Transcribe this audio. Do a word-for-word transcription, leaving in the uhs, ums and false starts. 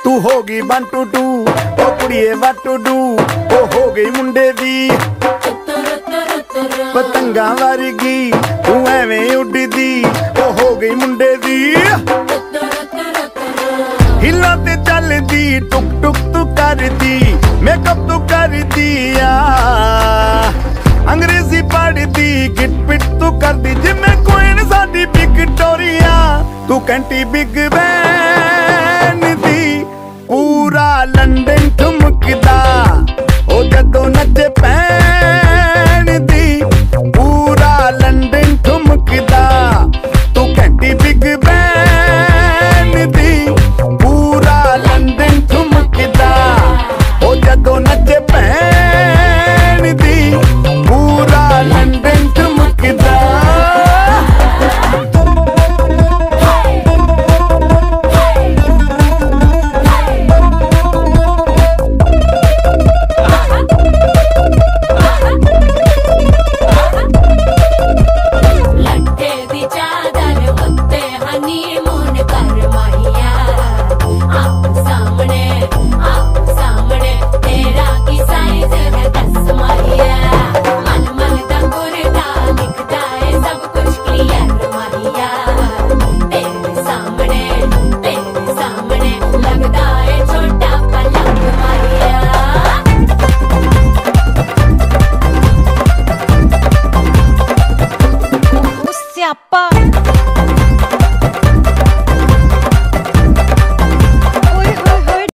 तू हो गई वन टू टू ओ कुड़िए वट टू डू ओ हो गई मुंडे दी पतंगा वर्गी तू एवें उड़दी ओ हो गई मुंडे दी हिला ते चलदी टुक टुक तू करदी मेकअप तू करदी आ अंग्रेजी पढ़दी गिट पिट तू करदी जिमें कोई साडी विक्टोरिया तू कैंटी बिग बैन